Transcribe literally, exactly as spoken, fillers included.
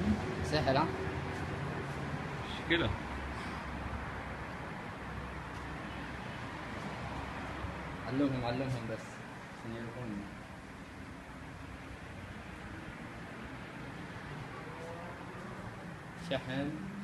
سهل ها؟ مشكلة. علمهم علمهم بس عشان يعرفون. شحن